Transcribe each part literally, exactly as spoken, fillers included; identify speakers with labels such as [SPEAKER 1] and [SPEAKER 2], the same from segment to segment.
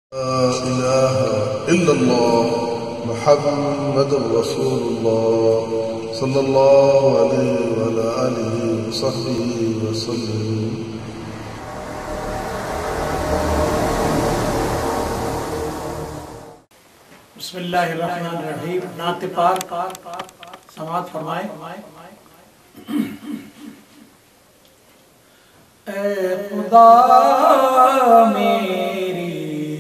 [SPEAKER 1] لا إله إلا الله محمد رسول الله صلى الله عليه وعلى آله وصحبه وسلم.
[SPEAKER 2] بسم اللہ الرحمن الرحیم. نعت پاک سماعت فرمائیں. اے خدا میری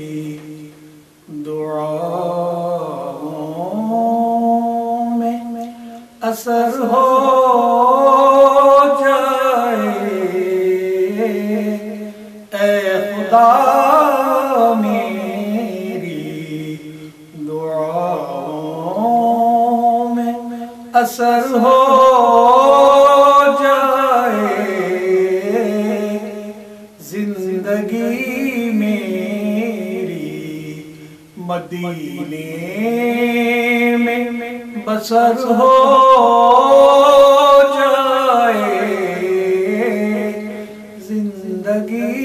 [SPEAKER 2] دعاؤں میں اثر ہو جائے. اے خدا میری دعاؤں میں اثر ہو جائے. زندگی میری مدینے میں بسر ہو جائے. زندگی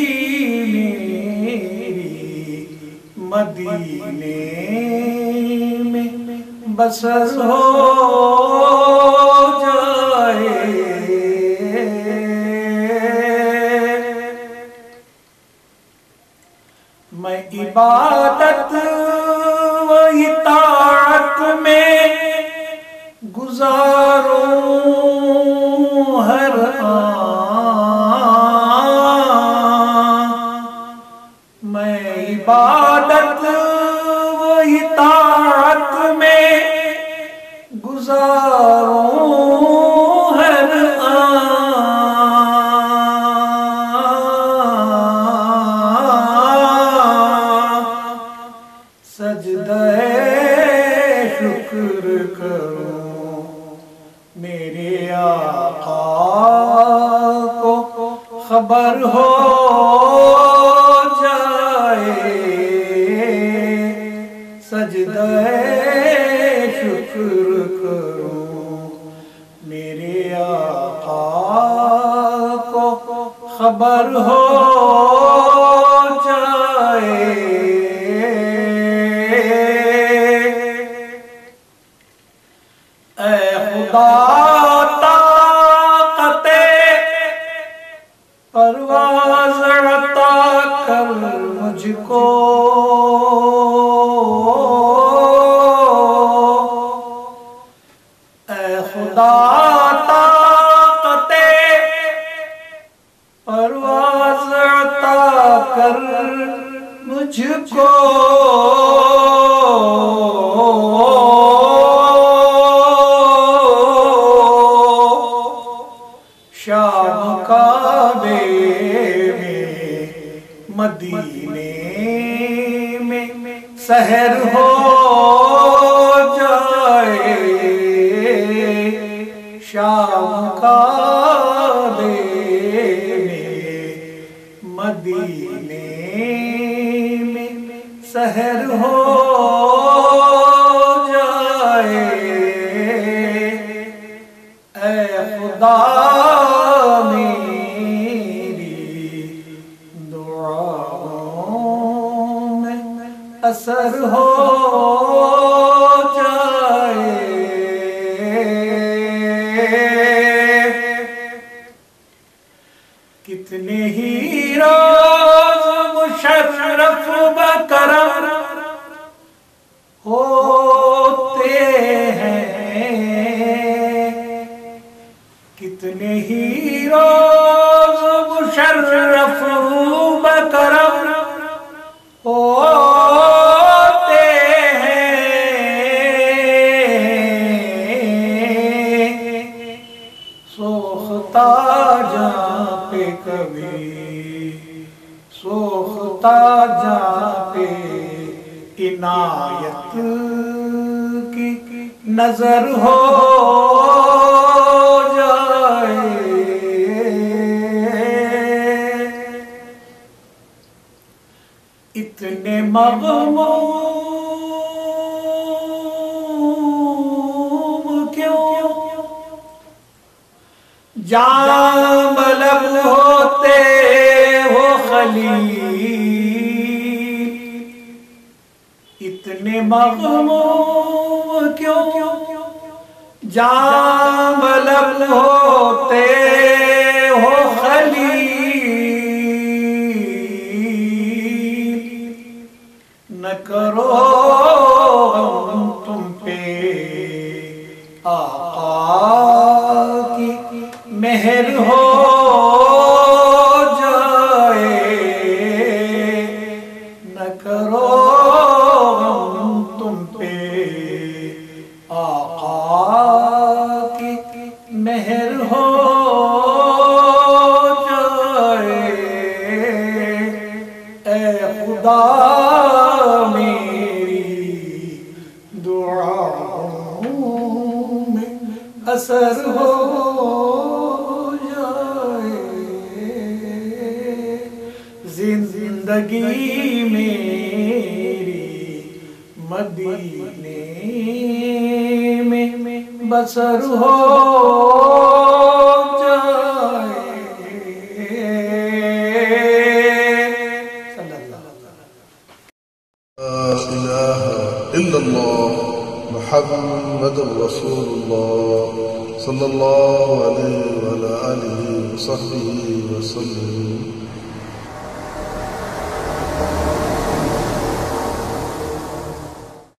[SPEAKER 2] میری مدینے میں بسر ہو جائے. میں عبادت و اطاعت میں گزاروں ہر آن. میں عبادت و اطاعت میں گزاروں ہر سجدہ شکر کروں میرے آقا کو خبر ہو جائے. سجدہ شکر کروں میرے آقا کو خبر ہو جائے. اے خدا طاقت پرواز عطا کر مجھ کو. اے خدا طاقت پرواز عطا کر مجھ کو. شام کعبے میں مدینے میں سحر ہو جائے. شام کعبے میں مدینے میں سحر ہو جائے. اے خدا اثر ہو جائے. کتنے ہی روز مشرف بکرم ہوتے ہیں. کتنے ہی روز مشرف بکرم ہوتے ہیں. سوختہ جہاں پہ کبھی سوختہ جہاں پہ عنایت کی نظر ہو جائے. اتنے مغموم کیوں جام لب ہوتے ہو خلیل. اتنے مغموم کیوں جام لب ہوتے ہو خلیل، نہ کرو غم تم پہ آقا کی مہر ہو جائے، نہ کرو غم تم پہ آقا کی مہر ہو جائے۔ اے خدا میری دعاؤں میں اثر ہو جائے، زندگی میری مدینے میں بسر ہو جائے۔ صلی اللہ
[SPEAKER 1] لا إله إلا الله محمد رسول الله صلى الله عليه وعلى آله وصحبه وسلم۔